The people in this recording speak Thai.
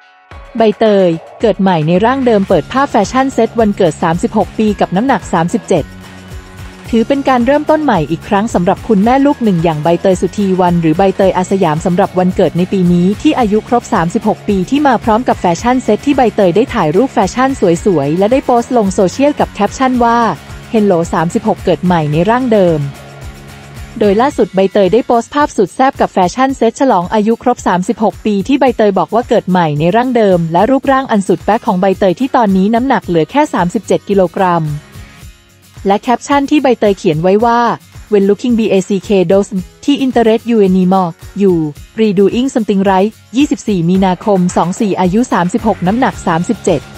ใบเตยเกิดใหม่ในร่างเดิมเปิดภาพแฟชั่นเซ็ตวันเกิด36ปีกับน้ำหนัก37ถือเป็นการเริ่มต้นใหม่อีกครั้งสำหรับคุณแม่ลูกหนึ่งอย่างใบเตยสุธีวรรณหรือใบเตยอาสยามสำหรับวันเกิดในปีนี้ที่อายุครบ36ปีที่มาพร้อมกับแฟชั่นเซ็ตที่ใบเตยได้ถ่ายรูปแฟชั่นสวยๆและได้โพสต์ลงโซเชียลกับแคปชั่นว่า Hello 36เกิดใหม่ในร่างเดิมโดยล่าสุดใบเตยได้โพสต์ภาพสุดแซ่บกับแฟชั่นเซ็ตฉลองอายุครบ36ปีที่ใบเตยบอกว่าเกิดใหม่ในร่างเดิมและรูปร่างอันสุดแป๊กของใบเตยที่ตอนนี้น้ำหนักเหลือแค่37กิโลกรัมและแคปชั่นที่ใบเตยเขียนไว้ว่า When looking back those ที่ interest you anymore you redoing something right 24 มีนาคม 24อายุ36น้ำหนัก37